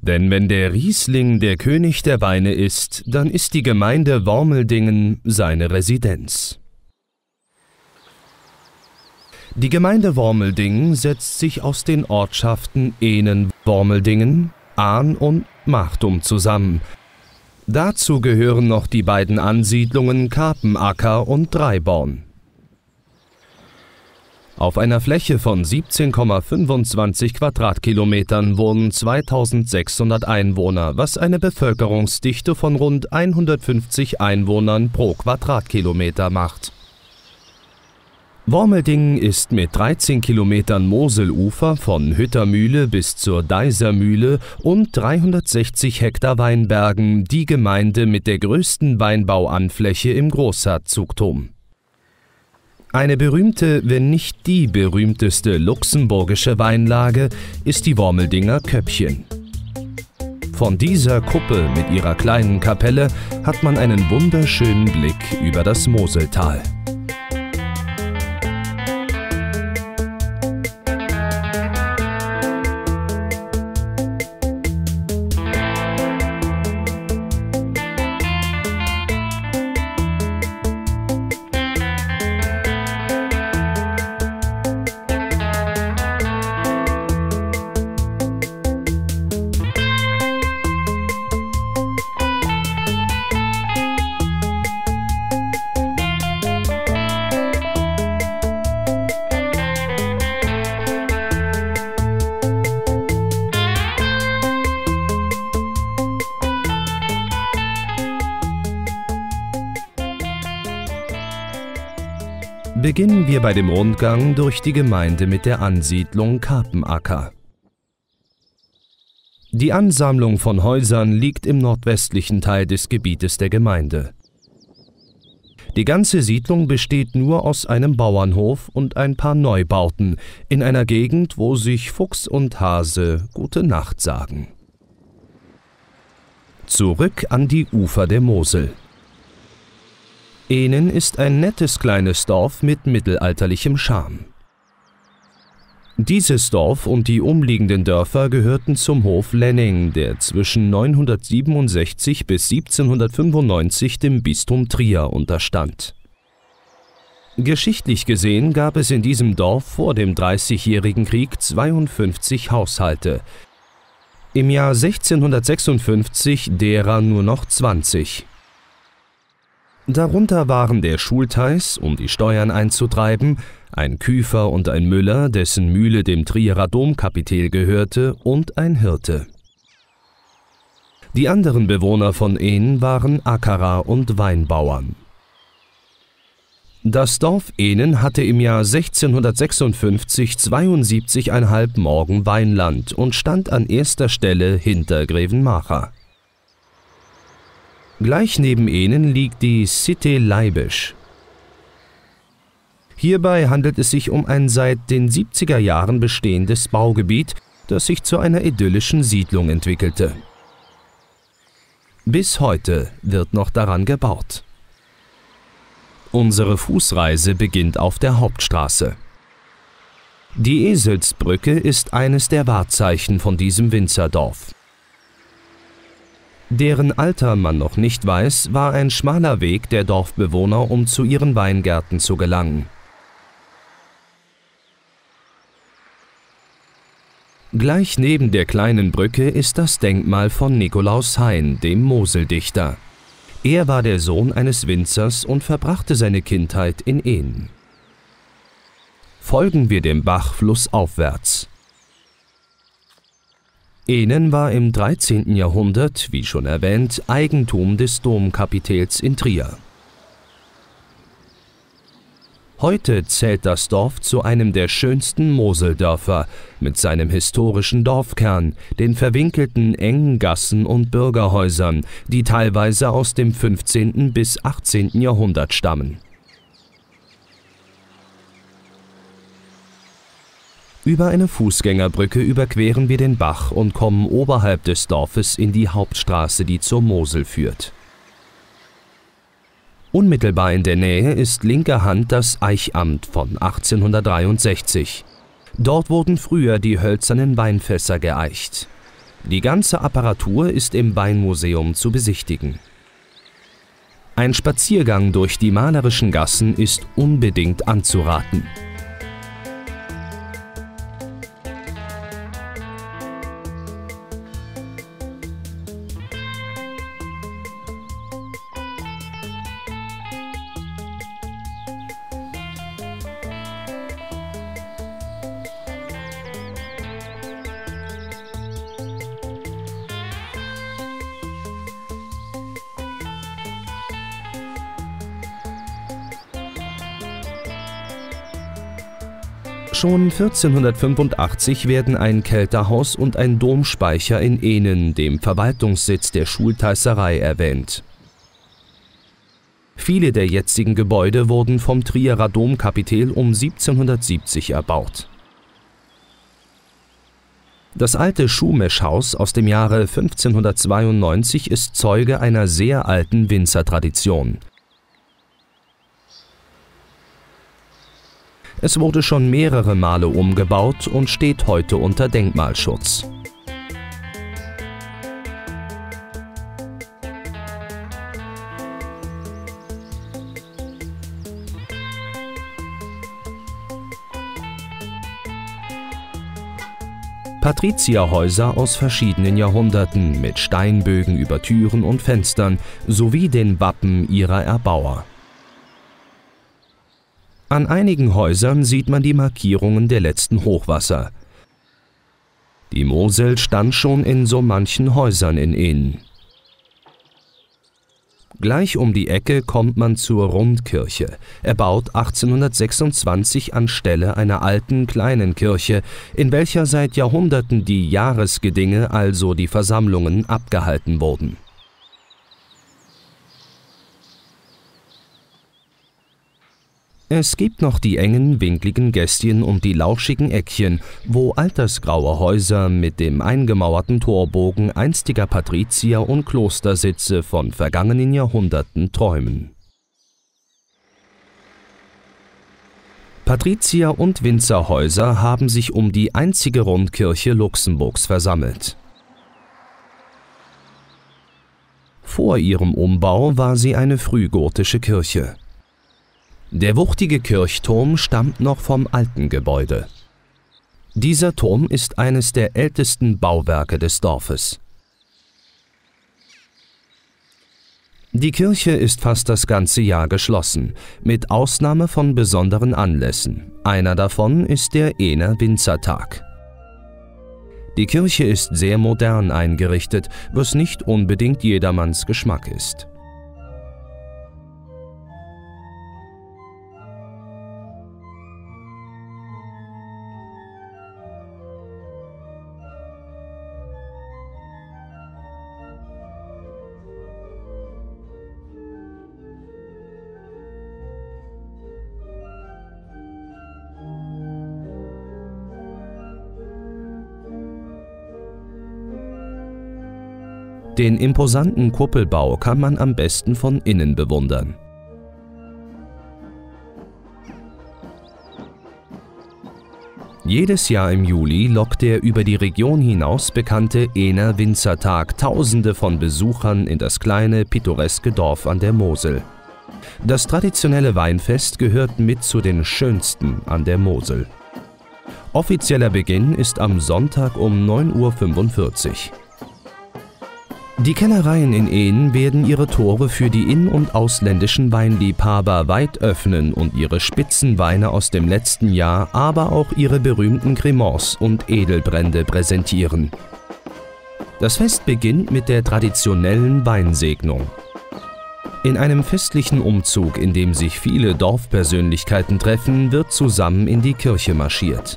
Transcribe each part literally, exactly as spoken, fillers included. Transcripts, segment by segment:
Denn wenn der Riesling der König der Weine ist, dann ist die Gemeinde Wormeldingen seine Residenz. Die Gemeinde Wormeldingen setzt sich aus den Ortschaften Ehnen-Wormeldingen, Ahn und Machtum zusammen. Dazu gehören noch die beiden Ansiedlungen Karpenacker und Dreiborn. Auf einer Fläche von siebzehn Komma fünfundzwanzig Quadratkilometern wohnen zweitausendsechshundert Einwohner, was eine Bevölkerungsdichte von rund hundertfünfzig Einwohnern pro Quadratkilometer macht. Wormeldingen ist mit dreizehn Kilometern Moselufer von Hüttermühle bis zur Deisermühle und dreihundertsechzig Hektar Weinbergen die Gemeinde mit der größten Weinbauanfläche im Großherzogtum. Eine berühmte, wenn nicht die berühmteste luxemburgische Weinlage ist die Wormeldinger Köppchen. Von dieser Kuppe mit ihrer kleinen Kapelle hat man einen wunderschönen Blick über das Moseltal. Beginnen wir bei dem Rundgang durch die Gemeinde mit der Ansiedlung Karpenacker. Die Ansammlung von Häusern liegt im nordwestlichen Teil des Gebietes der Gemeinde. Die ganze Siedlung besteht nur aus einem Bauernhof und ein paar Neubauten in einer Gegend, wo sich Fuchs und Hase Gute Nacht sagen. Zurück an die Ufer der Mosel. Ehnen ist ein nettes kleines Dorf mit mittelalterlichem Charme. Dieses Dorf und die umliegenden Dörfer gehörten zum Hof Lenning, der zwischen neunhundertsiebenundsechzig bis siebzehnhundertfünfundneunzig dem Bistum Trier unterstand. Geschichtlich gesehen gab es in diesem Dorf vor dem Dreißigjährigen Krieg zweiundfünfzig Haushalte, im Jahr sechzehnhundertsechsundfünfzig derer nur noch zwanzig. Darunter waren der Schultheiß, um die Steuern einzutreiben, ein Küfer und ein Müller, dessen Mühle dem Trierer Domkapitel gehörte, und ein Hirte. Die anderen Bewohner von Ehnen waren Ackerer und Weinbauern. Das Dorf Ehnen hatte im Jahr sechzehnhundertsechsundfünfzig zweiundsiebzig Komma fünf Morgen Weinland und stand an erster Stelle hinter Grevenmacher. Gleich neben Ehnen liegt die Cité Leibisch. Hierbei handelt es sich um ein seit den siebziger Jahren bestehendes Baugebiet, das sich zu einer idyllischen Siedlung entwickelte. Bis heute wird noch daran gebaut. Unsere Fußreise beginnt auf der Hauptstraße. Die Eselsbrücke ist eines der Wahrzeichen von diesem Winzerdorf. Deren Alter man noch nicht weiß, war ein schmaler Weg der Dorfbewohner, um zu ihren Weingärten zu gelangen. Gleich neben der kleinen Brücke ist das Denkmal von Nikolaus Hein, dem Moseldichter. Er war der Sohn eines Winzers und verbrachte seine Kindheit in Ehnen. Folgen wir dem Bach flussaufwärts. Ehnen war im dreizehnten Jahrhundert, wie schon erwähnt, Eigentum des Domkapitels in Trier. Heute zählt das Dorf zu einem der schönsten Moseldörfer mit seinem historischen Dorfkern, den verwinkelten engen Gassen und Bürgerhäusern, die teilweise aus dem fünfzehnten bis achtzehnten Jahrhundert stammen. Über eine Fußgängerbrücke überqueren wir den Bach und kommen oberhalb des Dorfes in die Hauptstraße, die zur Mosel führt. Unmittelbar in der Nähe ist linker Hand das Eichamt von achtzehnhundertdreiundsechzig. Dort wurden früher die hölzernen Weinfässer geeicht. Die ganze Apparatur ist im Weinmuseum zu besichtigen. Ein Spaziergang durch die malerischen Gassen ist unbedingt anzuraten. Schon vierzehnhundertfünfundachtzig werden ein Kelterhaus und ein Domspeicher in Ehnen, dem Verwaltungssitz der Schultheißerei, erwähnt. Viele der jetzigen Gebäude wurden vom Trierer Domkapitel um siebzehnhundertsiebzig erbaut. Das alte Schuhmeschhaus aus dem Jahre fünfzehnhundertzweiundneunzig ist Zeuge einer sehr alten Winzertradition. Es wurde schon mehrere Male umgebaut und steht heute unter Denkmalschutz. Patrizierhäuser aus verschiedenen Jahrhunderten mit Steinbögen über Türen und Fenstern sowie den Wappen ihrer Erbauer. An einigen Häusern sieht man die Markierungen der letzten Hochwasser. Die Mosel stand schon in so manchen Häusern in Ehnen. Gleich um die Ecke kommt man zur Rundkirche, erbaut achtzehnhundertsechsundzwanzig anstelle einer alten kleinen Kirche, in welcher seit Jahrhunderten die Jahresgedinge, also die Versammlungen, abgehalten wurden. Es gibt noch die engen, winkligen Gässchen und die lauschigen Eckchen, wo altersgraue Häuser mit dem eingemauerten Torbogen einstiger Patrizier- und Klostersitze von vergangenen Jahrhunderten träumen. Patrizier- und Winzerhäuser haben sich um die einzige Rundkirche Luxemburgs versammelt. Vor ihrem Umbau war sie eine frühgotische Kirche. Der wuchtige Kirchturm stammt noch vom alten Gebäude. Dieser Turm ist eines der ältesten Bauwerke des Dorfes. Die Kirche ist fast das ganze Jahr geschlossen, mit Ausnahme von besonderen Anlässen. Einer davon ist der Ehner Winzertag. Die Kirche ist sehr modern eingerichtet, was nicht unbedingt jedermanns Geschmack ist. Den imposanten Kuppelbau kann man am besten von innen bewundern. Jedes Jahr im Juli lockt der über die Region hinaus bekannte Ehner Winzertag Tausende von Besuchern in das kleine, pittoreske Dorf an der Mosel. Das traditionelle Weinfest gehört mit zu den schönsten an der Mosel. Offizieller Beginn ist am Sonntag um neun Uhr fünfundvierzig. Die Kellereien in Ehnen werden ihre Tore für die in- und ausländischen Weinliebhaber weit öffnen und ihre Spitzenweine aus dem letzten Jahr, aber auch ihre berühmten Cremants und Edelbrände präsentieren. Das Fest beginnt mit der traditionellen Weinsegnung. In einem festlichen Umzug, in dem sich viele Dorfpersönlichkeiten treffen, wird zusammen in die Kirche marschiert.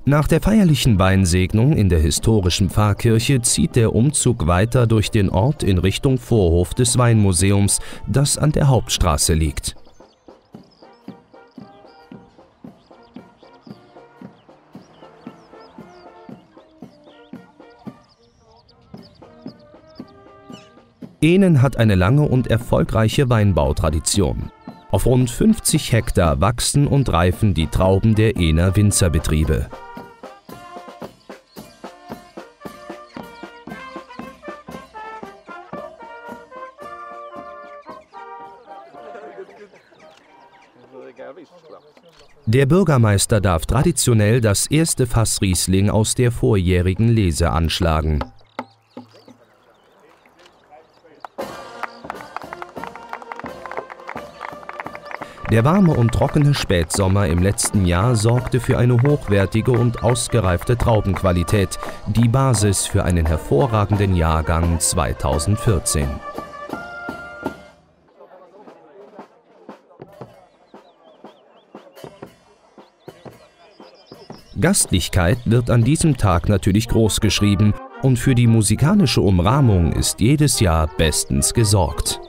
Nach der feierlichen Weinsegnung in der historischen Pfarrkirche zieht der Umzug weiter durch den Ort in Richtung Vorhof des Weinmuseums, das an der Hauptstraße liegt. Ehnen hat eine lange und erfolgreiche Weinbautradition. Auf rund fünfzig Hektar wachsen und reifen die Trauben der Ehner Winzerbetriebe. Der Bürgermeister darf traditionell das erste Fass Riesling aus der vorjährigen Lese anschlagen. Der warme und trockene Spätsommer im letzten Jahr sorgte für eine hochwertige und ausgereifte Traubenqualität, die Basis für einen hervorragenden Jahrgang zweitausendvierzehn. Gastlichkeit wird an diesem Tag natürlich groß geschrieben und für die musikalische Umrahmung ist jedes Jahr bestens gesorgt.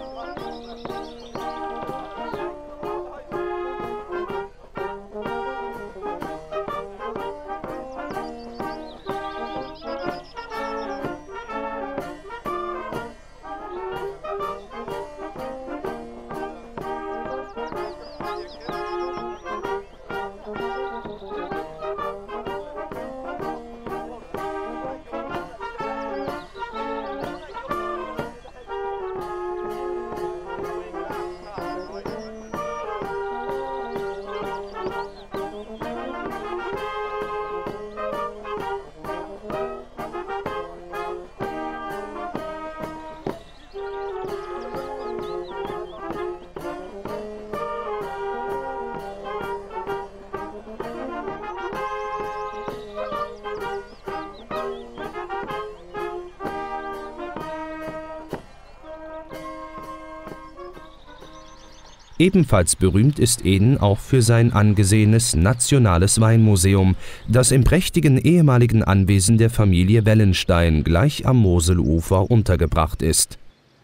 Ebenfalls berühmt ist Ehden auch für sein angesehenes Nationales Weinmuseum, das im prächtigen ehemaligen Anwesen der Familie Wellenstein gleich am Moselufer untergebracht ist.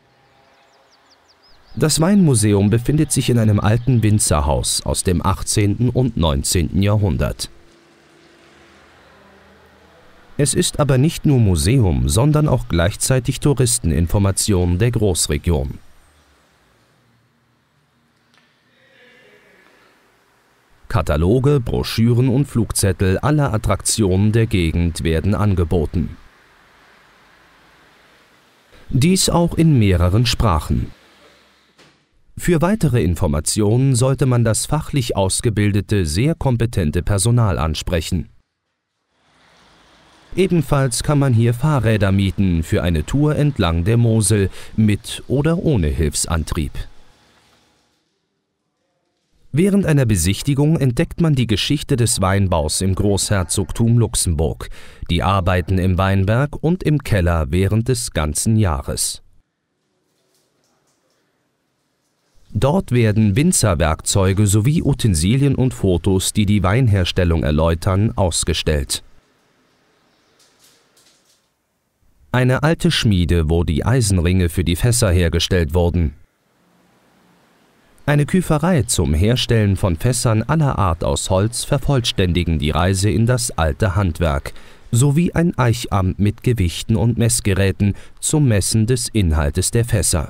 Das Weinmuseum befindet sich in einem alten Winzerhaus aus dem achtzehnten und neunzehnten Jahrhundert. Es ist aber nicht nur Museum, sondern auch gleichzeitig Touristeninformation der Großregion. Kataloge, Broschüren und Flugzettel aller Attraktionen der Gegend werden angeboten. Dies auch in mehreren Sprachen. Für weitere Informationen sollte man das fachlich ausgebildete, sehr kompetente Personal ansprechen. Ebenfalls kann man hier Fahrräder mieten für eine Tour entlang der Mosel mit oder ohne Hilfsantrieb. Während einer Besichtigung entdeckt man die Geschichte des Weinbaus im Großherzogtum Luxemburg, die Arbeiten im Weinberg und im Keller während des ganzen Jahres. Dort werden Winzerwerkzeuge sowie Utensilien und Fotos, die die Weinherstellung erläutern, ausgestellt. Eine alte Schmiede, wo die Eisenringe für die Fässer hergestellt wurden. Eine Küferei zum Herstellen von Fässern aller Art aus Holz vervollständigen die Reise in das alte Handwerk, sowie ein Eichamt mit Gewichten und Messgeräten zum Messen des Inhaltes der Fässer.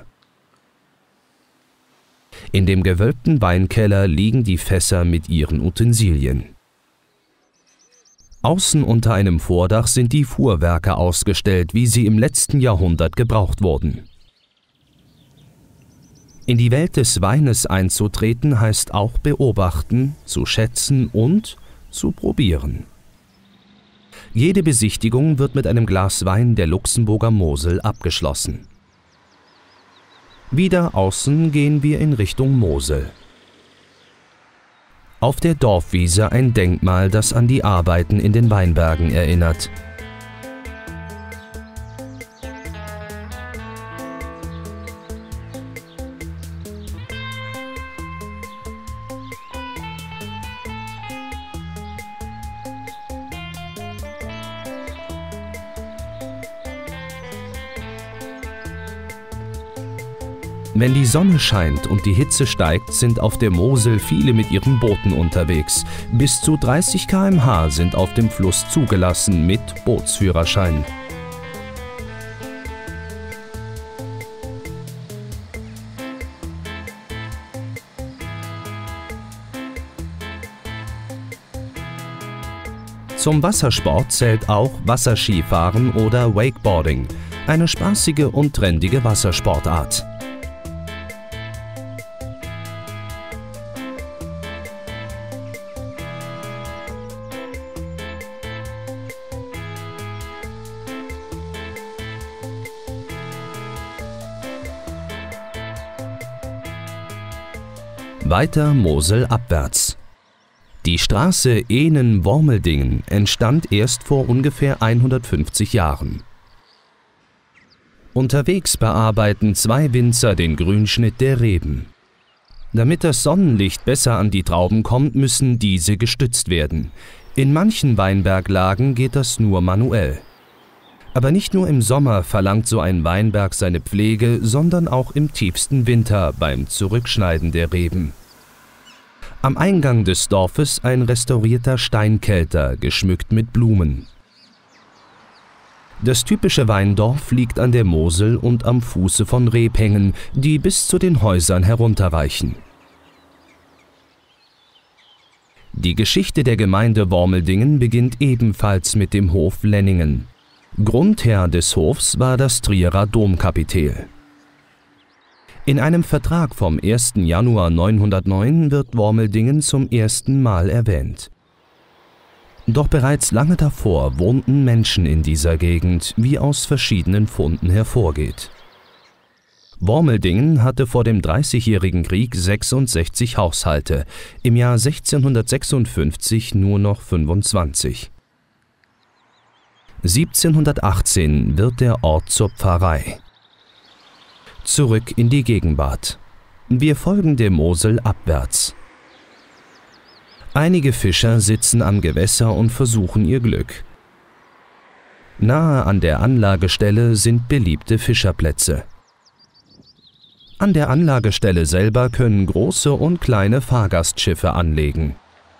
In dem gewölbten Weinkeller liegen die Fässer mit ihren Utensilien. Außen unter einem Vordach sind die Fuhrwerke ausgestellt, wie sie im letzten Jahrhundert gebraucht wurden. In die Welt des Weines einzutreten heißt auch beobachten, zu schätzen und zu probieren. Jede Besichtigung wird mit einem Glas Wein der Luxemburger Mosel abgeschlossen. Wieder außen gehen wir in Richtung Mosel. Auf der Dorfwiese ein Denkmal, das an die Arbeiten in den Weinbergen erinnert. Wenn die Sonne scheint und die Hitze steigt, sind auf der Mosel viele mit ihren Booten unterwegs. Bis zu dreißig Kilometer pro Stunde sind auf dem Fluss zugelassen mit Bootsführerschein. Zum Wassersport zählt auch Wasserskifahren oder Wakeboarding, eine spaßige und trendige Wassersportart. Weiter moselabwärts. Die Straße Ehnen-Wormeldingen entstand erst vor ungefähr hundertfünfzig Jahren. Unterwegs bearbeiten zwei Winzer den Grünschnitt der Reben. Damit das Sonnenlicht besser an die Trauben kommt, müssen diese gestützt werden. In manchen Weinberglagen geht das nur manuell. Aber nicht nur im Sommer verlangt so ein Weinberg seine Pflege, sondern auch im tiefsten Winter beim Zurückschneiden der Reben. Am Eingang des Dorfes ein restaurierter Steinkelter, geschmückt mit Blumen. Das typische Weindorf liegt an der Mosel und am Fuße von Rebhängen, die bis zu den Häusern herunterreichen. Die Geschichte der Gemeinde Wormeldingen beginnt ebenfalls mit dem Hof Lenningen. Grundherr des Hofs war das Trierer Domkapitel. In einem Vertrag vom ersten Januar neunhundertneun wird Wormeldingen zum ersten Mal erwähnt. Doch bereits lange davor wohnten Menschen in dieser Gegend, wie aus verschiedenen Funden hervorgeht. Wormeldingen hatte vor dem Dreißigjährigen Krieg sechsundsechzig Haushalte, im Jahr sechzehnhundertsechsundfünfzig nur noch fünfundzwanzig. siebzehnhundertachtzehn wird der Ort zur Pfarrei. Zurück in die Gegenwart. Wir folgen der Mosel abwärts. Einige Fischer sitzen am Gewässer und versuchen ihr Glück. Nahe an der Anlagestelle sind beliebte Fischerplätze. An der Anlagestelle selber können große und kleine Fahrgastschiffe anlegen.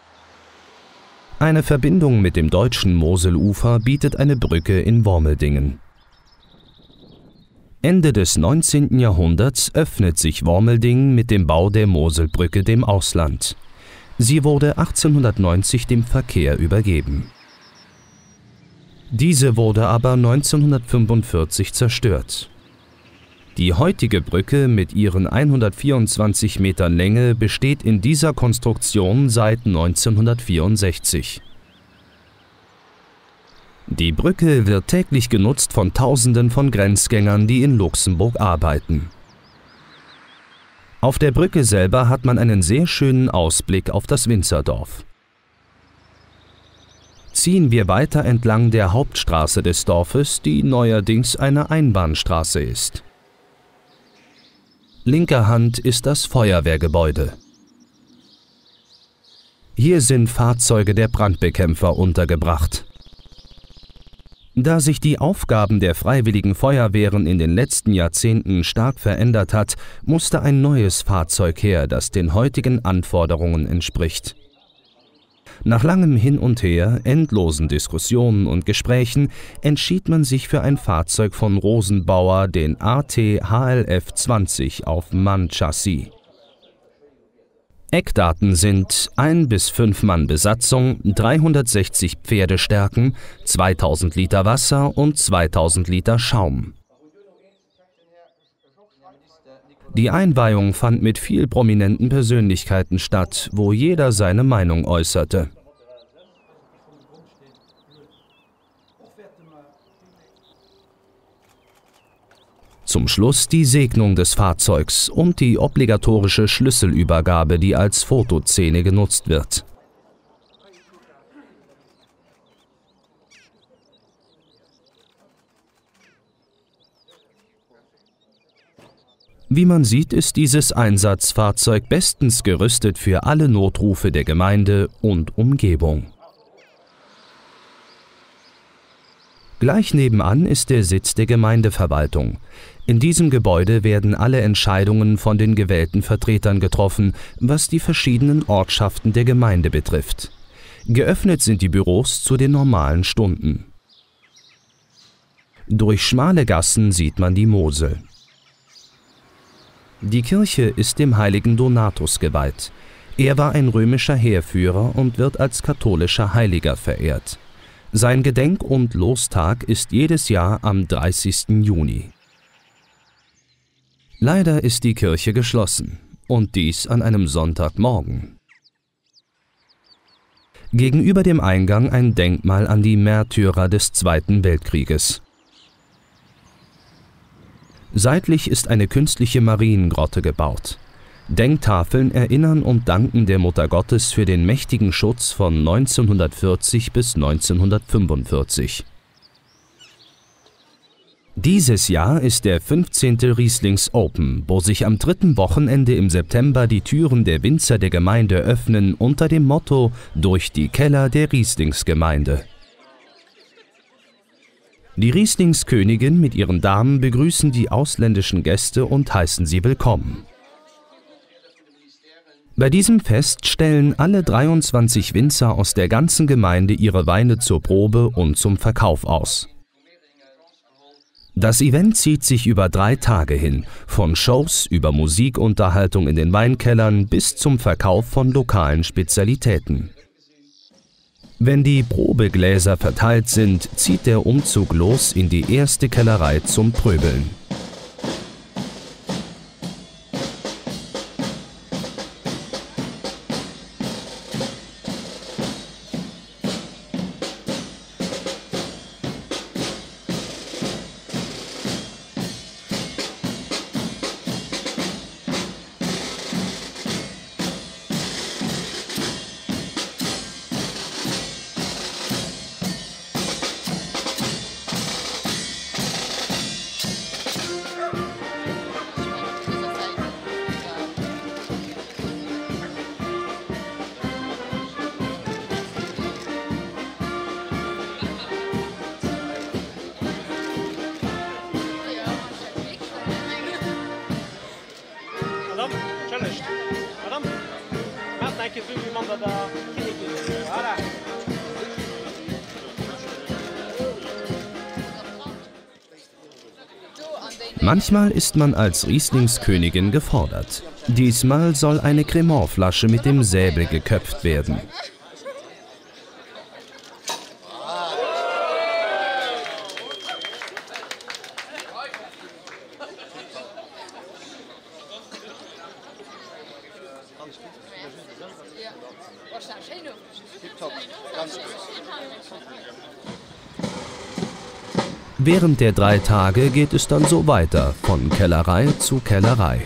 Eine Verbindung mit dem deutschen Moselufer bietet eine Brücke in Wormeldingen. Ende des neunzehnten Jahrhunderts öffnet sich Wormeldingen mit dem Bau der Moselbrücke dem Ausland. Sie wurde achtzehnhundertneunzig dem Verkehr übergeben. Diese wurde aber neunzehnhundertfünfundvierzig zerstört. Die heutige Brücke mit ihren hundertvierundzwanzig Metern Länge besteht in dieser Konstruktion seit neunzehnhundertvierundsechzig. Die Brücke wird täglich genutzt von Tausenden von Grenzgängern, die in Luxemburg arbeiten. Auf der Brücke selber hat man einen sehr schönen Ausblick auf das Winzerdorf. Ziehen wir weiter entlang der Hauptstraße des Dorfes, die neuerdings eine Einbahnstraße ist. Linker Hand ist das Feuerwehrgebäude. Hier sind Fahrzeuge der Brandbekämpfer untergebracht. Da sich die Aufgaben der freiwilligen Feuerwehren in den letzten Jahrzehnten stark verändert hat, musste ein neues Fahrzeug her, das den heutigen Anforderungen entspricht. Nach langem Hin und Her, endlosen Diskussionen und Gesprächen entschied man sich für ein Fahrzeug von Rosenbauer, den A T H L F zwanzig auf Mann-Chassis. Eckdaten sind ein bis fünf Mann Besatzung, dreihundertsechzig Pferdestärken, zweitausend Liter Wasser und zweitausend Liter Schaum. Die Einweihung fand mit viel prominenten Persönlichkeiten statt, wo jeder seine Meinung äußerte. Zum Schluss die Segnung des Fahrzeugs und die obligatorische Schlüsselübergabe, die als Fotoszene genutzt wird. Wie man sieht, ist dieses Einsatzfahrzeug bestens gerüstet für alle Notrufe der Gemeinde und Umgebung. Gleich nebenan ist der Sitz der Gemeindeverwaltung. In diesem Gebäude werden alle Entscheidungen von den gewählten Vertretern getroffen, was die verschiedenen Ortschaften der Gemeinde betrifft. Geöffnet sind die Büros zu den normalen Stunden. Durch schmale Gassen sieht man die Mosel. Die Kirche ist dem heiligen Donatus geweiht. Er war ein römischer Heerführer und wird als katholischer Heiliger verehrt. Sein Gedenk- und Lostag ist jedes Jahr am dreißigsten Juni. Leider ist die Kirche geschlossen, und dies an einem Sonntagmorgen. Gegenüber dem Eingang ein Denkmal an die Märtyrer des Zweiten Weltkrieges. Seitlich ist eine künstliche Mariengrotte gebaut. Denktafeln erinnern und danken der Mutter Gottes für den mächtigen Schutz von neunzehnhundertvierzig bis neunzehnhundertfünfundvierzig. Dieses Jahr ist der fünfzehnte Rieslings Open, wo sich am dritten Wochenende im September die Türen der Winzer der Gemeinde öffnen unter dem Motto »Durch die Keller der Rieslingsgemeinde«. Die Rieslingskönigin mit ihren Damen begrüßen die ausländischen Gäste und heißen sie willkommen. Bei diesem Fest stellen alle dreiundzwanzig Winzer aus der ganzen Gemeinde ihre Weine zur Probe und zum Verkauf aus. Das Event zieht sich über drei Tage hin, von Shows über Musikunterhaltung in den Weinkellern bis zum Verkauf von lokalen Spezialitäten. Wenn die Probegläser verteilt sind, zieht der Umzug los in die erste Kellerei zum Pröbeln. Manchmal ist man als Rieslingskönigin gefordert. Diesmal soll eine Cremant-Flasche mit dem Säbel geköpft werden. Während der drei Tage geht es dann so weiter, von Kellerei zu Kellerei.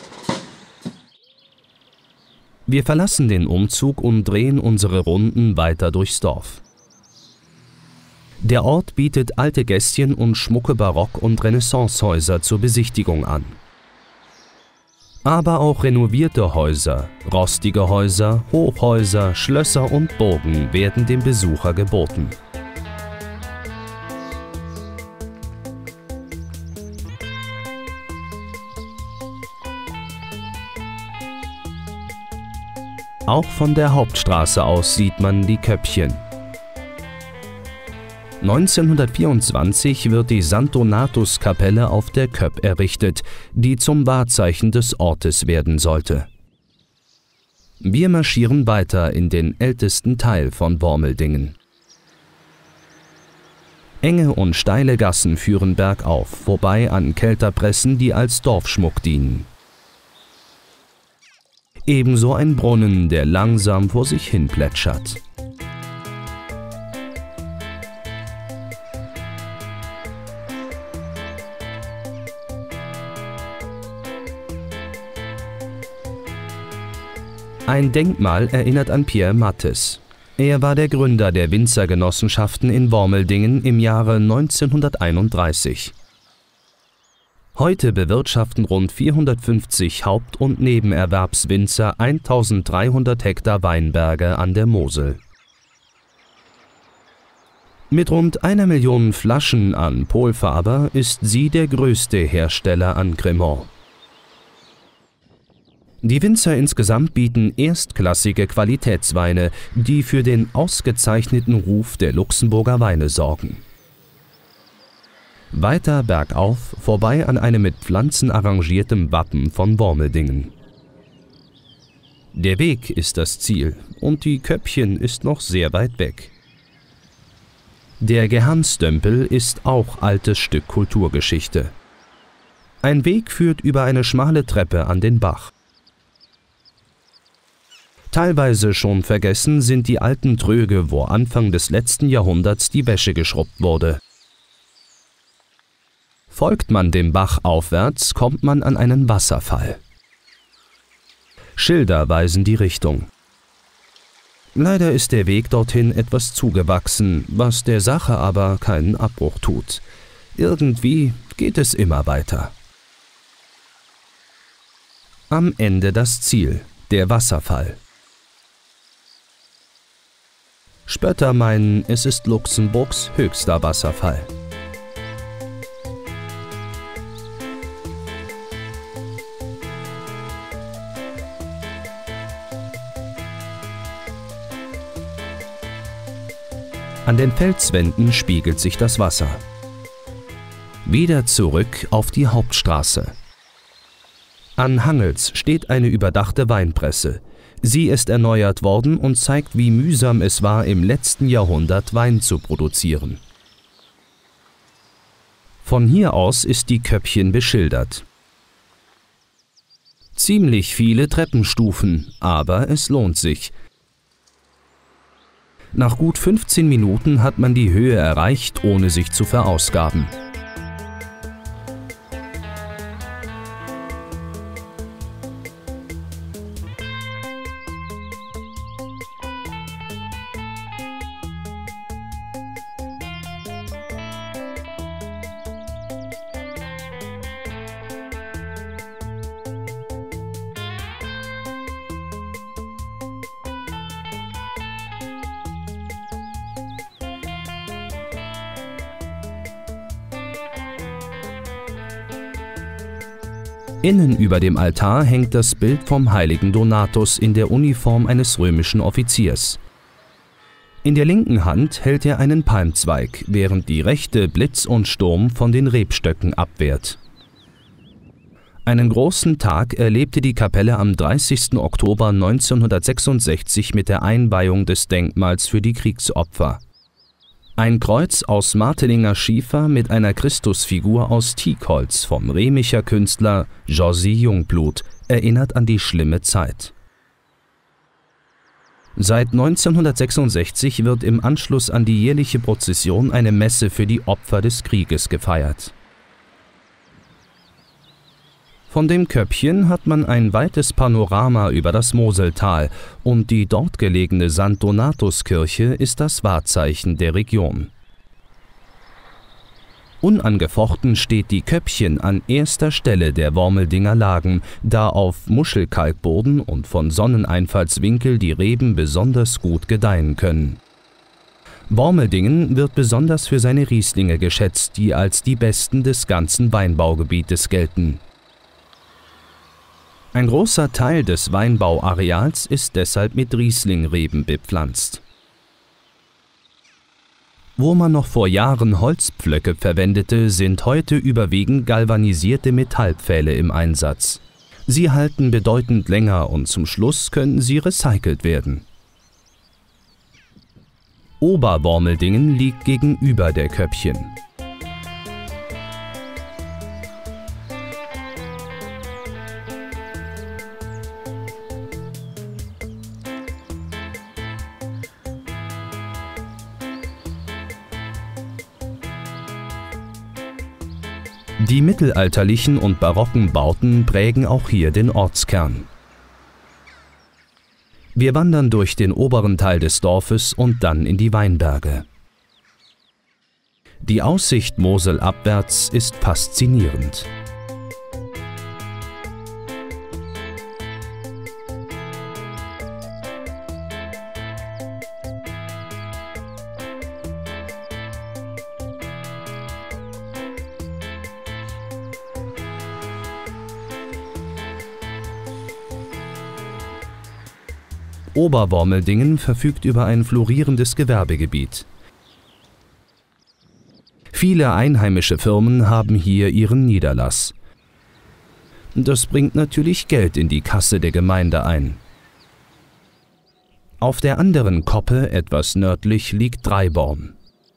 Wir verlassen den Umzug und drehen unsere Runden weiter durchs Dorf. Der Ort bietet alte Gässchen und schmucke Barock- und Renaissancehäuser zur Besichtigung an. Aber auch renovierte Häuser, rostige Häuser, Hochhäuser, Schlösser und Burgen werden dem Besucher geboten. Auch von der Hauptstraße aus sieht man die Köpfchen. neunzehnhundertvierundzwanzig wird die Sankt Donatus-Kapelle auf der Köpp errichtet, die zum Wahrzeichen des Ortes werden sollte. Wir marschieren weiter in den ältesten Teil von Wormeldingen. Enge und steile Gassen führen bergauf, vorbei an Kelterpressen, die als Dorfschmuck dienen. Ebenso ein Brunnen, der langsam vor sich hin plätschert. Ein Denkmal erinnert an Pierre Mattes. Er war der Gründer der Winzergenossenschaften in Wormeldingen im Jahre neunzehnhunderteinunddreißig. Heute bewirtschaften rund vierhundertfünfzig Haupt- und Nebenerwerbswinzer eintausenddreihundert Hektar Weinberge an der Mosel. Mit rund einer Million Flaschen an Polfaber ist sie der größte Hersteller an Cremant. Die Winzer insgesamt bieten erstklassige Qualitätsweine, die für den ausgezeichneten Ruf der Luxemburger Weine sorgen. Weiter bergauf, vorbei an einem mit Pflanzen arrangiertem Wappen von Wormeldingen. Der Weg ist das Ziel und die Köppchen ist noch sehr weit weg. Der Gehanstömpel ist auch altes Stück Kulturgeschichte. Ein Weg führt über eine schmale Treppe an den Bach. Teilweise schon vergessen sind die alten Tröge, wo Anfang des letzten Jahrhunderts die Wäsche geschrubbt wurde. Folgt man dem Bach aufwärts, kommt man an einen Wasserfall. Schilder weisen die Richtung. Leider ist der Weg dorthin etwas zugewachsen, was der Sache aber keinen Abbruch tut. Irgendwie geht es immer weiter. Am Ende das Ziel, der Wasserfall. Spötter meinen, es ist Luxemburgs höchster Wasserfall. An den Felswänden spiegelt sich das Wasser. Wieder zurück auf die Hauptstraße. An Hangels steht eine überdachte Weinpresse. Sie ist erneuert worden und zeigt, wie mühsam es war, im letzten Jahrhundert Wein zu produzieren. Von hier aus ist die Köppchen beschildert. Ziemlich viele Treppenstufen, aber es lohnt sich. Nach gut fünfzehn Minuten hat man die Höhe erreicht, ohne sich zu verausgaben. Innen über dem Altar hängt das Bild vom heiligen Donatus in der Uniform eines römischen Offiziers. In der linken Hand hält er einen Palmzweig, während die rechte Blitz und Sturm von den Rebstöcken abwehrt. Einen großen Tag erlebte die Kapelle am dreißigsten Oktober neunzehnhundertsechsundsechzig mit der Einweihung des Denkmals für die Kriegsopfer. Ein Kreuz aus Martelinger Schiefer mit einer Christusfigur aus Teakholz vom Remicher Künstler Josi Jungblut erinnert an die schlimme Zeit. Seit neunzehnhundertsechsundsechzig wird im Anschluss an die jährliche Prozession eine Messe für die Opfer des Krieges gefeiert. Von dem Köppchen hat man ein weites Panorama über das Moseltal und die dort gelegene Sankt Donatus-Kirche ist das Wahrzeichen der Region. Unangefochten steht die Köppchen an erster Stelle der Wormeldinger Lagen, da auf Muschelkalkboden und von Sonneneinfallswinkel die Reben besonders gut gedeihen können. Wormeldingen wird besonders für seine Rieslinge geschätzt, die als die besten des ganzen Weinbaugebietes gelten. Ein großer Teil des Weinbauareals ist deshalb mit Rieslingreben bepflanzt. Wo man noch vor Jahren Holzpflöcke verwendete, sind heute überwiegend galvanisierte Metallpfähle im Einsatz. Sie halten bedeutend länger und zum Schluss können sie recycelt werden. Oberwormeldingen liegt gegenüber der Köppchen. Die mittelalterlichen und barocken Bauten prägen auch hier den Ortskern. Wir wandern durch den oberen Teil des Dorfes und dann in die Weinberge. Die Aussicht moselabwärts ist faszinierend. Oberwormeldingen verfügt über ein florierendes Gewerbegebiet. Viele einheimische Firmen haben hier ihren Niederlass. Das bringt natürlich Geld in die Kasse der Gemeinde ein. Auf der anderen Koppe, etwas nördlich, liegt Dreiborn.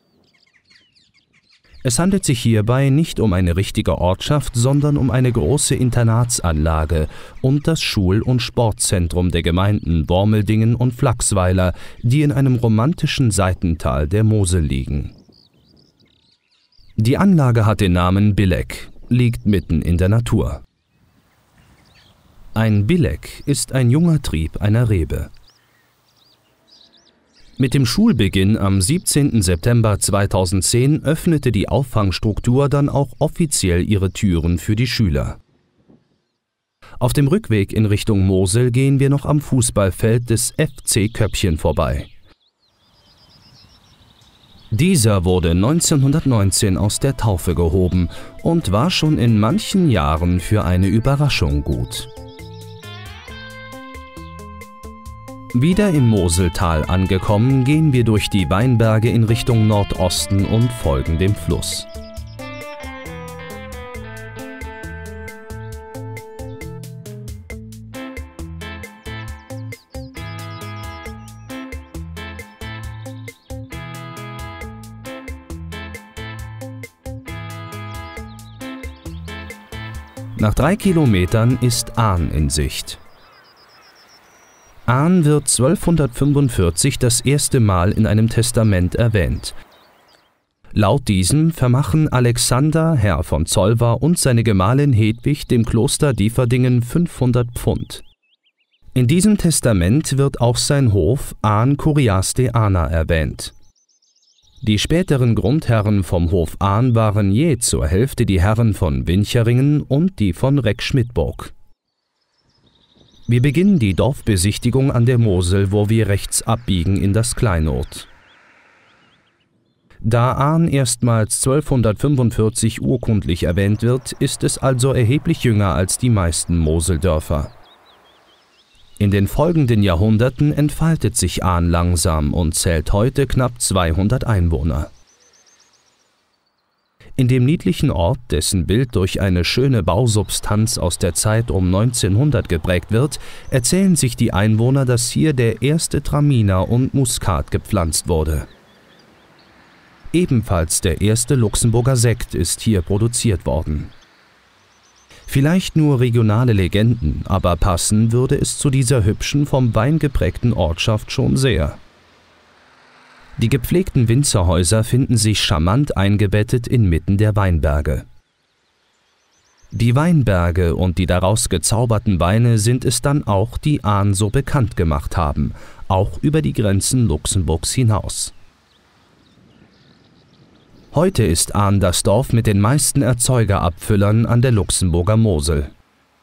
Es handelt sich hierbei nicht um eine richtige Ortschaft, sondern um eine große Internatsanlage und das Schul- und Sportzentrum der Gemeinden Wormeldingen und Flachsweiler, die in einem romantischen Seitental der Mosel liegen. Die Anlage hat den Namen Billeck, liegt mitten in der Natur. Ein Billeck ist ein junger Trieb einer Rebe. Mit dem Schulbeginn am siebzehnten September zweitausendzehn öffnete die Auffangstruktur dann auch offiziell ihre Türen für die Schüler. Auf dem Rückweg in Richtung Mosel gehen wir noch am Fußballfeld des F C Köppchen vorbei. Dieser wurde neunzehnhundertneunzehn aus der Taufe gehoben und war schon in manchen Jahren für eine Überraschung gut. Wieder im Moseltal angekommen, gehen wir durch die Weinberge in Richtung Nordosten und folgen dem Fluss. Nach drei Kilometern ist Ahn in Sicht. Ahn wird zwölfhundertfünfundvierzig das erste Mal in einem Testament erwähnt. Laut diesem vermachen Alexander, Herr von Zolver, und seine Gemahlin Hedwig dem Kloster Dieferdingen fünfhundert Pfund. In diesem Testament wird auch sein Hof Ahn Curiasteana erwähnt. Die späteren Grundherren vom Hof Ahn waren je zur Hälfte die Herren von Wincheringen und die von Reckschmidtburg. Wir beginnen die Dorfbesichtigung an der Mosel, wo wir rechts abbiegen in das Kleinod. Da Ahn erstmals zwölfhundertfünfundvierzig urkundlich erwähnt wird, ist es also erheblich jünger als die meisten Moseldörfer. In den folgenden Jahrhunderten entfaltet sich Ahn langsam und zählt heute knapp zweihundert Einwohner. In dem niedlichen Ort, dessen Bild durch eine schöne Bausubstanz aus der Zeit um neunzehnhundert geprägt wird, erzählen sich die Einwohner, dass hier der erste Traminer und Muskat gepflanzt wurde. Ebenfalls der erste Luxemburger Sekt ist hier produziert worden. Vielleicht nur regionale Legenden, aber passen würde es zu dieser hübschen, vom Wein geprägten Ortschaft schon sehr. Die gepflegten Winzerhäuser finden sich charmant eingebettet inmitten der Weinberge. Die Weinberge und die daraus gezauberten Weine sind es dann auch, die Ahn so bekannt gemacht haben, auch über die Grenzen Luxemburgs hinaus. Heute ist Ahn das Dorf mit den meisten Erzeugerabfüllern an der Luxemburger Mosel.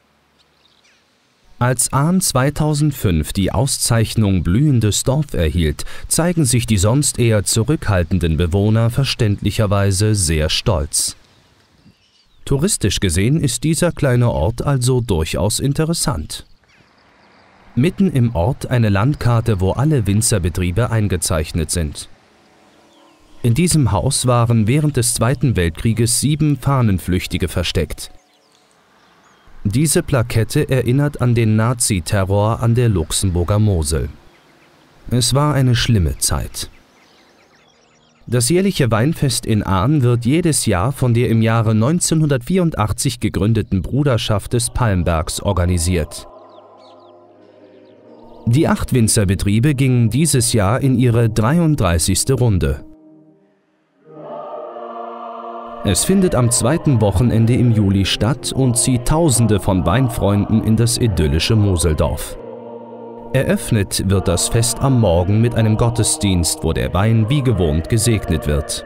Als Ahn zweitausendfünf die Auszeichnung Blühendes Dorf erhielt, zeigen sich die sonst eher zurückhaltenden Bewohner verständlicherweise sehr stolz. Touristisch gesehen ist dieser kleine Ort also durchaus interessant. Mitten im Ort eine Landkarte, wo alle Winzerbetriebe eingezeichnet sind. In diesem Haus waren während des Zweiten Weltkrieges sieben Fahnenflüchtige versteckt. Diese Plakette erinnert an den Naziterror an der Luxemburger Mosel. Es war eine schlimme Zeit. Das jährliche Weinfest in Ahn wird jedes Jahr von der im Jahre neunzehnhundertvierundachtzig gegründeten Bruderschaft des Palmbergs organisiert. Die acht Winzerbetriebe gingen dieses Jahr in ihre dreiunddreißigste Runde. Es findet am zweiten Wochenende im Juli statt und zieht Tausende von Weinfreunden in das idyllische Moseldorf. Eröffnet wird das Fest am Morgen mit einem Gottesdienst, wo der Wein wie gewohnt gesegnet wird.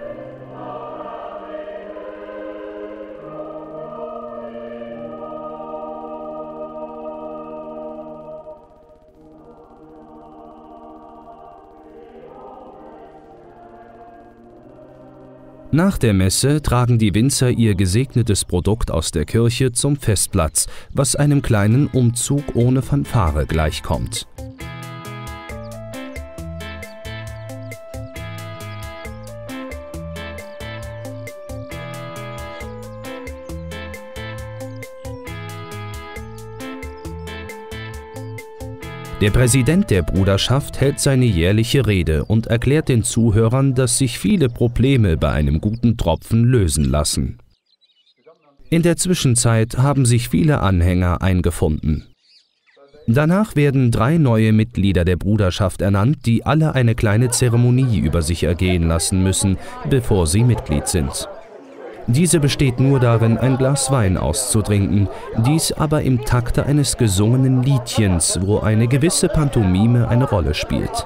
Nach der Messe tragen die Winzer ihr gesegnetes Produkt aus der Kirche zum Festplatz, was einem kleinen Umzug ohne Fanfare gleichkommt. Der Präsident der Bruderschaft hält seine jährliche Rede und erklärt den Zuhörern, dass sich viele Probleme bei einem guten Tropfen lösen lassen. In der Zwischenzeit haben sich viele Anhänger eingefunden. Danach werden drei neue Mitglieder der Bruderschaft ernannt, die alle eine kleine Zeremonie über sich ergehen lassen müssen, bevor sie Mitglied sind. Diese besteht nur darin, ein Glas Wein auszutrinken, dies aber im Takte eines gesungenen Liedchens, wo eine gewisse Pantomime eine Rolle spielt.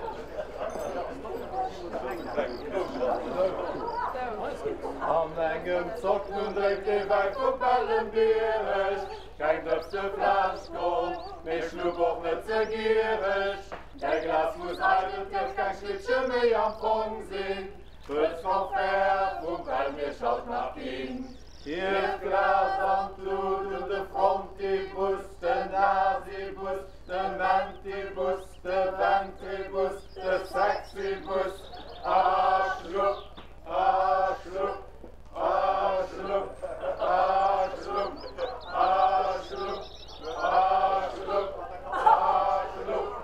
Hier Glas am Blut und de Frontibus, de Nasibus, de Mentibus, de Ventibus, de Sexibus, a schluck, a schluck, a schluck, a schluck, a schluck, a schluck, a schluck,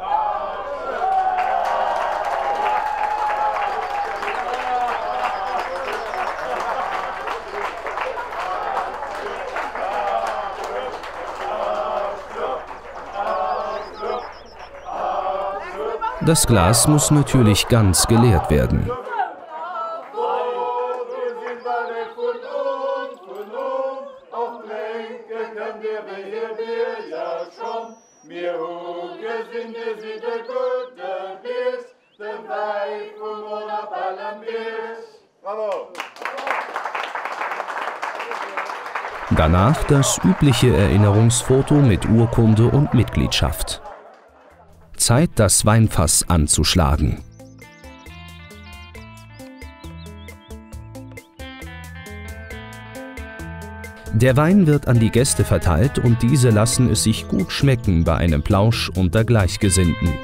Das Glas muss natürlich ganz geleert werden. Danach das übliche Erinnerungsfoto mit Urkunde und Mitgliedschaft. Zeit, das Weinfass anzuschlagen. Der Wein wird an die Gäste verteilt und diese lassen es sich gut schmecken bei einem Plausch unter Gleichgesinnten.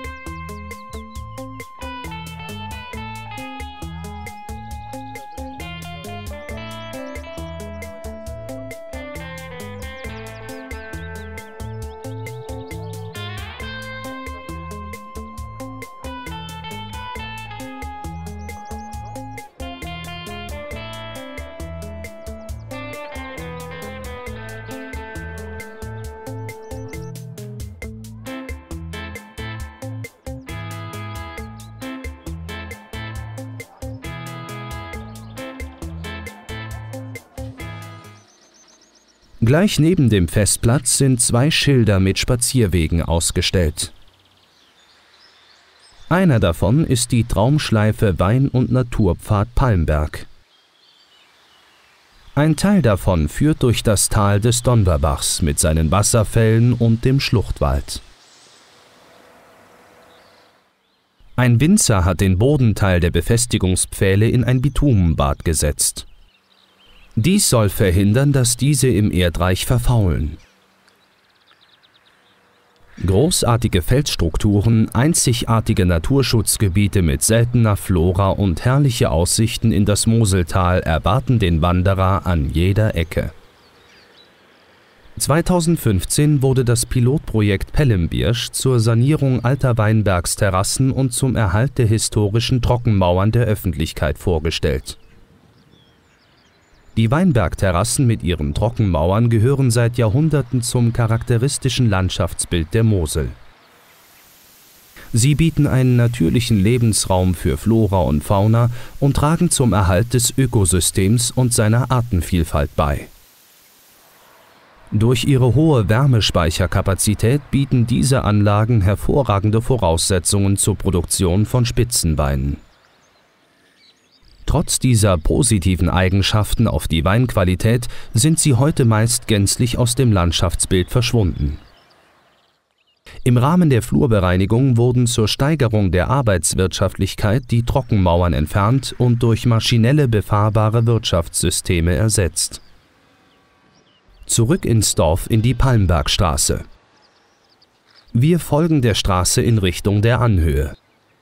Gleich neben dem Festplatz sind zwei Schilder mit Spazierwegen ausgestellt. Einer davon ist die Traumschleife Wein- und Naturpfad Palmberg. Ein Teil davon führt durch das Tal des Donverbachs mit seinen Wasserfällen und dem Schluchtwald. Ein Winzer hat den Bodenteil der Befestigungspfähle in ein Bitumenbad gesetzt. Dies soll verhindern, dass diese im Erdreich verfaulen. Großartige Felsstrukturen, einzigartige Naturschutzgebiete mit seltener Flora und herrliche Aussichten in das Moseltal erwarten den Wanderer an jeder Ecke. zweitausendfünfzehn wurde das Pilotprojekt Pellenbirsch zur Sanierung alter Weinbergsterrassen und zum Erhalt der historischen Trockenmauern der Öffentlichkeit vorgestellt. Die Weinbergterrassen mit ihren Trockenmauern gehören seit Jahrhunderten zum charakteristischen Landschaftsbild der Mosel. Sie bieten einen natürlichen Lebensraum für Flora und Fauna und tragen zum Erhalt des Ökosystems und seiner Artenvielfalt bei. Durch ihre hohe Wärmespeicherkapazität bieten diese Anlagen hervorragende Voraussetzungen zur Produktion von Spitzenweinen. Trotz dieser positiven Eigenschaften auf die Weinqualität sind sie heute meist gänzlich aus dem Landschaftsbild verschwunden. Im Rahmen der Flurbereinigung wurden zur Steigerung der Arbeitswirtschaftlichkeit die Trockenmauern entfernt und durch maschinelle befahrbare Wirtschaftssysteme ersetzt. Zurück ins Dorf in die Palmbergstraße. Wir folgen der Straße in Richtung der Anhöhe.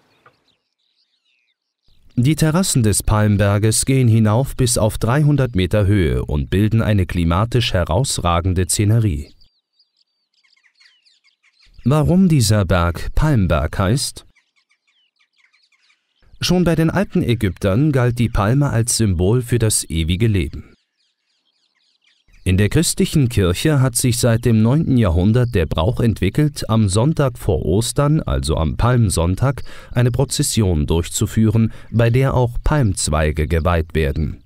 Die Terrassen des Palmberges gehen hinauf bis auf dreihundert Meter Höhe und bilden eine klimatisch herausragende Szenerie. Warum dieser Berg Palmberg heißt? Schon bei den alten Ägyptern galt die Palme als Symbol für das ewige Leben. In der christlichen Kirche hat sich seit dem neunten Jahrhundert der Brauch entwickelt, am Sonntag vor Ostern, also am Palmsonntag, eine Prozession durchzuführen, bei der auch Palmzweige geweiht werden.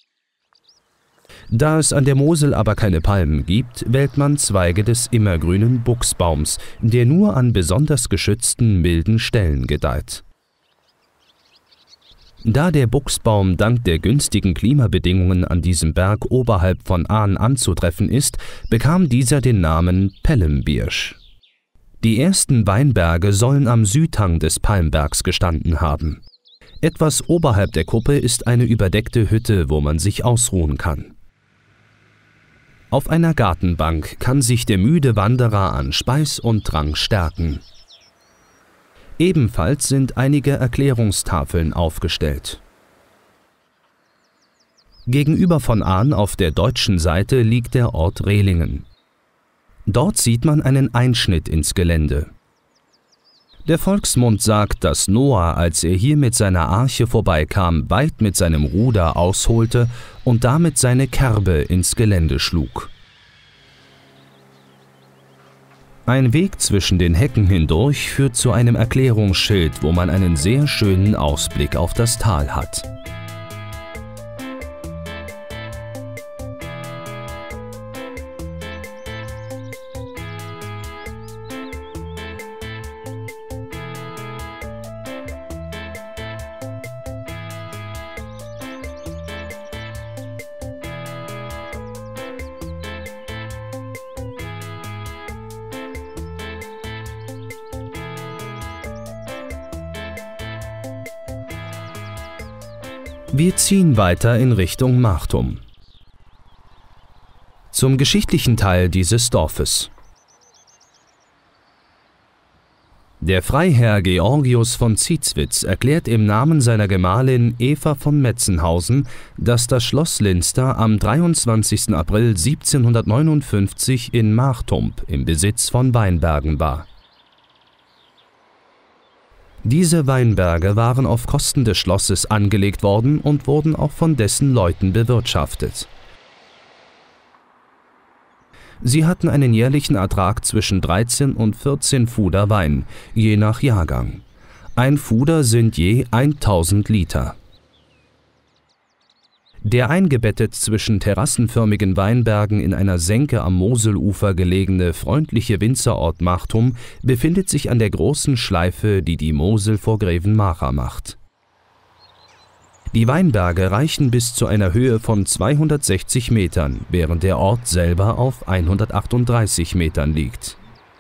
Da es an der Mosel aber keine Palmen gibt, wählt man Zweige des immergrünen Buchsbaums, der nur an besonders geschützten, milden Stellen gedeiht. Da der Buchsbaum dank der günstigen Klimabedingungen an diesem Berg oberhalb von Aen anzutreffen ist, bekam dieser den Namen Pellenbirsch. Die ersten Weinberge sollen am Südhang des Palmbergs gestanden haben. Etwas oberhalb der Kuppe ist eine überdeckte Hütte, wo man sich ausruhen kann. Auf einer Gartenbank kann sich der müde Wanderer an Speis und Trank stärken. Ebenfalls sind einige Erklärungstafeln aufgestellt. Gegenüber von Aen auf der deutschen Seite liegt der Ort Rehlingen. Dort sieht man einen Einschnitt ins Gelände. Der Volksmund sagt, dass Noah, als er hier mit seiner Arche vorbeikam, weit mit seinem Ruder ausholte und damit seine Kerbe ins Gelände schlug. Ein Weg zwischen den Hecken hindurch führt zu einem Erklärungsschild, wo man einen sehr schönen Ausblick auf das Tal hat. Wir ziehen weiter in Richtung Martum. Zum geschichtlichen Teil dieses Dorfes. Der Freiherr Georgius von Zitzwitz erklärt im Namen seiner Gemahlin Eva von Metzenhausen, dass das Schloss Linster am dreiundzwanzigsten April siebzehnhundertneunundfünfzig in Martump im Besitz von Weinbergen war. Diese Weinberge waren auf Kosten des Schlosses angelegt worden und wurden auch von dessen Leuten bewirtschaftet. Sie hatten einen jährlichen Ertrag zwischen dreizehn und vierzehn Fuder Wein, je nach Jahrgang. Ein Fuder sind je tausend Liter. Der eingebettet zwischen terrassenförmigen Weinbergen in einer Senke am Moselufer gelegene freundliche Winzerort Martum befindet sich an der großen Schleife, die die Mosel vor Grevenmacher macht. Die Weinberge reichen bis zu einer Höhe von zweihundertsechzig Metern, während der Ort selber auf hundertachtunddreißig Metern liegt.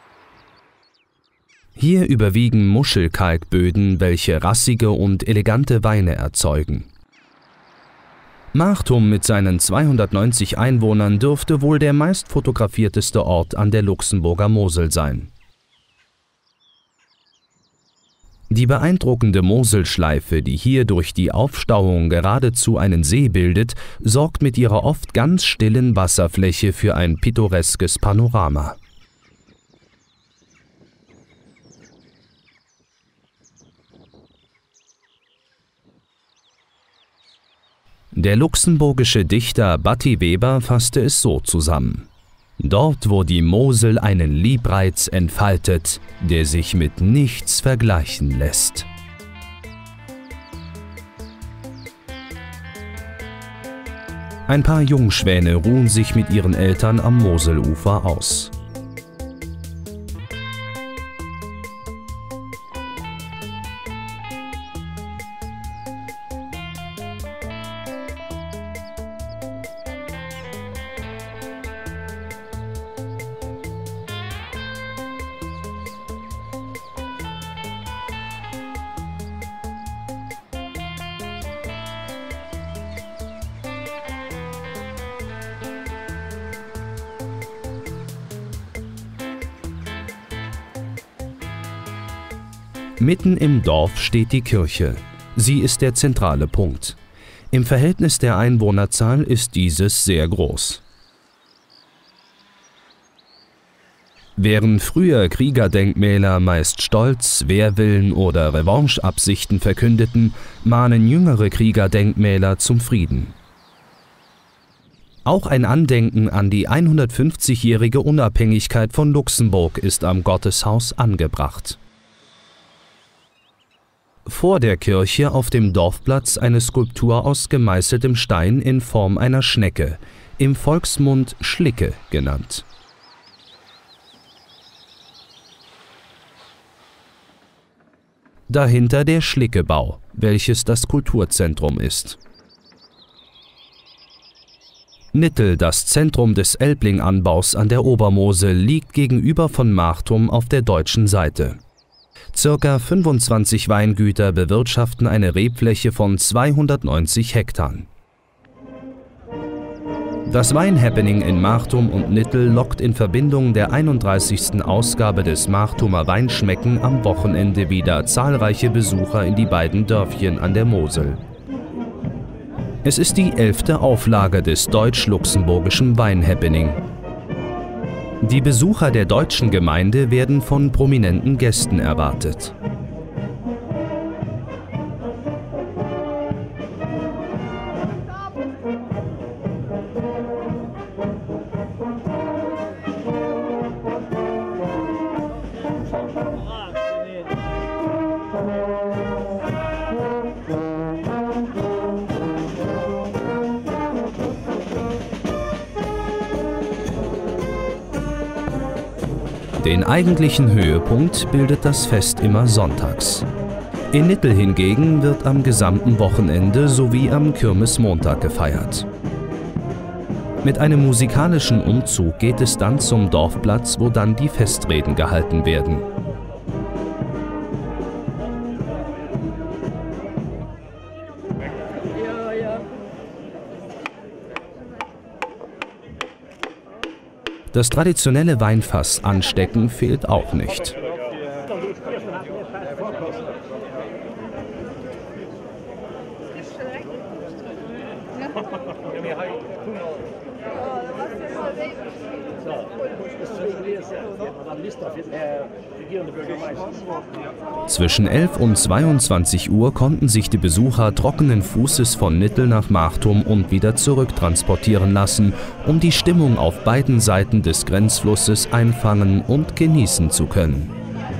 Hier überwiegen Muschelkalkböden, welche rassige und elegante Weine erzeugen. Martum mit seinen zweihundertneunzig Einwohnern dürfte wohl der meist fotografierteste Ort an der Luxemburger Mosel sein. Die beeindruckende Moselschleife, die hier durch die Aufstauung geradezu einen See bildet, sorgt mit ihrer oft ganz stillen Wasserfläche für ein pittoreskes Panorama. Der luxemburgische Dichter Batti Weber fasste es so zusammen: Dort, wo die Mosel einen Liebreiz entfaltet, der sich mit nichts vergleichen lässt. Ein paar Jungschwäne ruhen sich mit ihren Eltern am Moselufer aus. Mitten im Dorf steht die Kirche. Sie ist der zentrale Punkt. Im Verhältnis der Einwohnerzahl ist dieses sehr groß. Während früher Kriegerdenkmäler meist Stolz, Wehrwillen oder Revancheabsichten verkündeten, mahnen jüngere Kriegerdenkmäler zum Frieden. Auch ein Andenken an die hundertfünfzigjährige Unabhängigkeit von Luxemburg ist am Gotteshaus angebracht. Vor der Kirche auf dem Dorfplatz eine Skulptur aus gemeißeltem Stein in Form einer Schnecke, im Volksmund Schlicke genannt. Dahinter der Schlickebau, welches das Kulturzentrum ist. Nittel, das Zentrum des Elbling-Anbaus an der Obermosel, liegt gegenüber von Martum auf der deutschen Seite. Circa fünfundzwanzig Weingüter bewirtschaften eine Rebfläche von zweihundertneunzig Hektar. Das Weinhappening in Martum und Nittel lockt in Verbindung der einunddreißigsten Ausgabe des Martumer Weinschmecken am Wochenende wieder zahlreiche Besucher in die beiden Dörfchen an der Mosel. Es ist die elfte Auflage des deutsch-luxemburgischen Weinhappening. Die Besucher der deutschen Gemeinde werden von prominenten Gästen erwartet. Den eigentlichen Höhepunkt bildet das Fest immer sonntags. In Nittel hingegen wird am gesamten Wochenende sowie am Kirmesmontag gefeiert. Mit einem musikalischen Umzug geht es dann zum Dorfplatz, wo dann die Festreden gehalten werden. Das traditionelle Weinfass anstecken fehlt auch nicht. Zwischen elf und zweiundzwanzig Uhr konnten sich die Besucher trockenen Fußes von Nittel nach Martum und wieder zurücktransportieren lassen, um die Stimmung auf beiden Seiten des Grenzflusses einfangen und genießen zu können.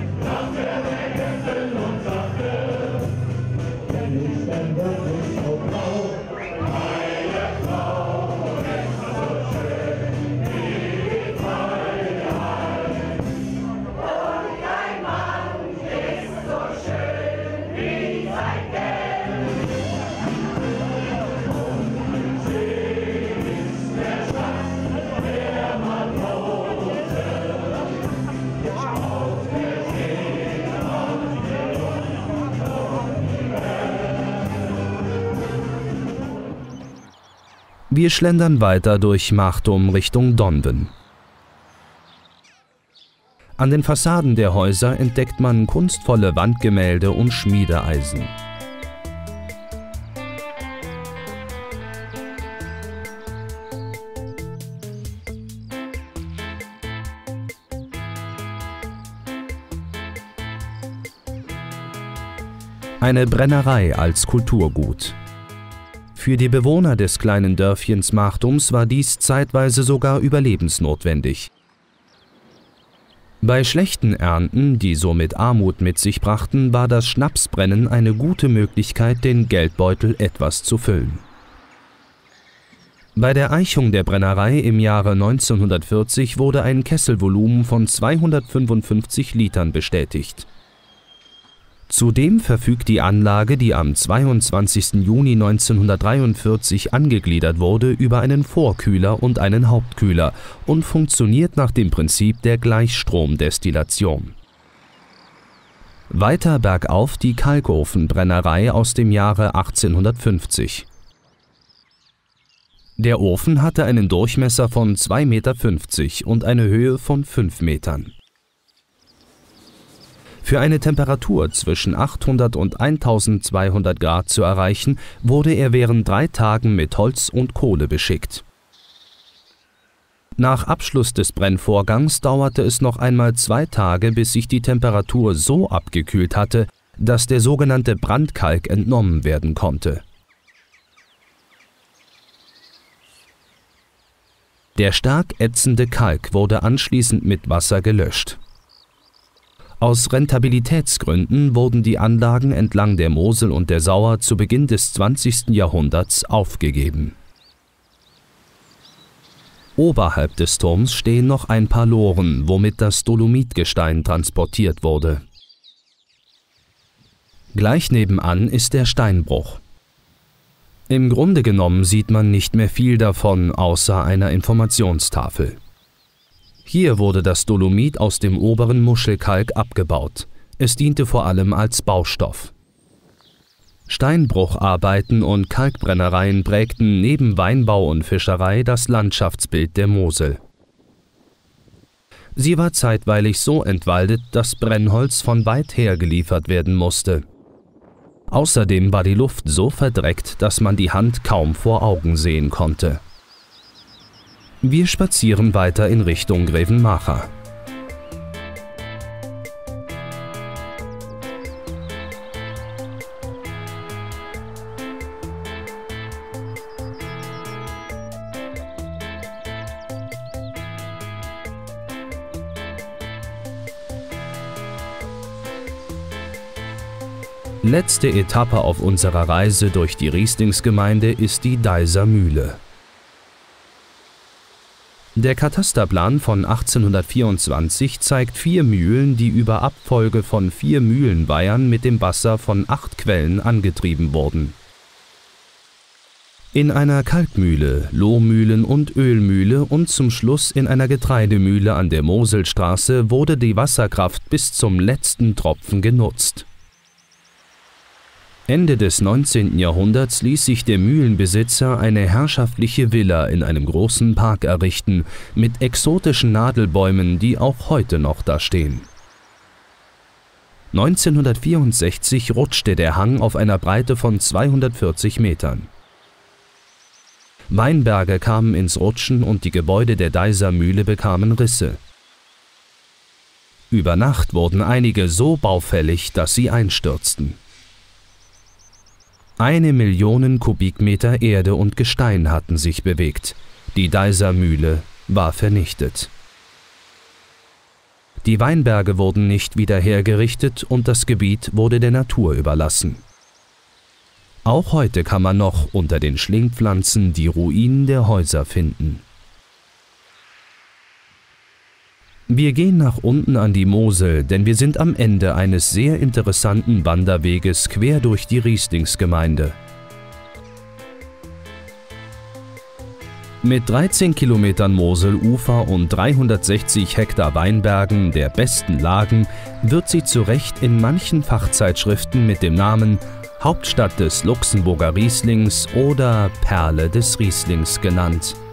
Wir schlendern weiter durch Martum Richtung Donven. An den Fassaden der Häuser entdeckt man kunstvolle Wandgemälde und Schmiedeeisen. Eine Brennerei als Kulturgut. Für die Bewohner des kleinen Dörfchens Martums war dies zeitweise sogar überlebensnotwendig. Bei schlechten Ernten, die somit Armut mit sich brachten, war das Schnapsbrennen eine gute Möglichkeit, den Geldbeutel etwas zu füllen. Bei der Eichung der Brennerei im Jahre neunzehnhundertvierzig wurde ein Kesselvolumen von zweihundertfünfundfünfzig Litern bestätigt. Zudem verfügt die Anlage, die am zweiundzwanzigsten Juni neunzehnhundertdreiundvierzig angegliedert wurde, über einen Vorkühler und einen Hauptkühler und funktioniert nach dem Prinzip der Gleichstromdestillation. Weiter bergauf die Kalkofenbrennerei aus dem Jahre achtzehnhundertfünfzig. Der Ofen hatte einen Durchmesser von zwei Meter fünfzig und eine Höhe von fünf Metern. Für eine Temperatur zwischen achthundert und eintausendzweihundert Grad zu erreichen, wurde er während drei Tagen mit Holz und Kohle beschickt. Nach Abschluss des Brennvorgangs dauerte es noch einmal zwei Tage, bis sich die Temperatur so abgekühlt hatte, dass der sogenannte Brandkalk entnommen werden konnte. Der stark ätzende Kalk wurde anschließend mit Wasser gelöscht. Aus Rentabilitätsgründen wurden die Anlagen entlang der Mosel und der Sauer zu Beginn des zwanzigsten Jahrhunderts aufgegeben. Oberhalb des Turms stehen noch ein paar Loren, womit das Dolomitgestein transportiert wurde. Gleich nebenan ist der Steinbruch. Im Grunde genommen sieht man nicht mehr viel davon, außer einer Informationstafel. Hier wurde das Dolomit aus dem oberen Muschelkalk abgebaut. Es diente vor allem als Baustoff. Steinbrucharbeiten und Kalkbrennereien prägten neben Weinbau und Fischerei das Landschaftsbild der Mosel. Sie war zeitweilig so entwaldet, dass Brennholz von weit her geliefert werden musste. Außerdem war die Luft so verdreckt, dass man die Hand kaum vor Augen sehen konnte. Wir spazieren weiter in Richtung Grevenmacher. Letzte Etappe auf unserer Reise durch die Rieslingsgemeinde ist die Deiser Mühle. Der Katasterplan von achtzehnhundertvierundzwanzig zeigt vier Mühlen, die über Abfolge von vier Mühlenweihern mit dem Wasser von acht Quellen angetrieben wurden. In einer Kalkmühle, Lohmühlen- und Ölmühle und zum Schluss in einer Getreidemühle an der Moselstraße wurde die Wasserkraft bis zum letzten Tropfen genutzt. Ende des neunzehnten Jahrhunderts ließ sich der Mühlenbesitzer eine herrschaftliche Villa in einem großen Park errichten, mit exotischen Nadelbäumen, die auch heute noch da stehen. neunzehnhundertvierundsechzig rutschte der Hang auf einer Breite von zweihundertvierzig Metern. Weinberge kamen ins Rutschen und die Gebäude der Deiser Mühle bekamen Risse. Über Nacht wurden einige so baufällig, dass sie einstürzten. Eine Million Kubikmeter Erde und Gestein hatten sich bewegt. Die Deiser Mühle war vernichtet. Die Weinberge wurden nicht wieder hergerichtet und das Gebiet wurde der Natur überlassen. Auch heute kann man noch unter den Schlingpflanzen die Ruinen der Häuser finden. Wir gehen nach unten an die Mosel, denn wir sind am Ende eines sehr interessanten Wanderweges quer durch die Rieslingsgemeinde. Mit dreizehn Kilometern Moselufer und dreihundertsechzig Hektar Weinbergen der besten Lagen wird sie zu Recht in manchen Fachzeitschriften mit dem Namen Hauptstadt des Luxemburger Rieslings oder Perle des Rieslings genannt.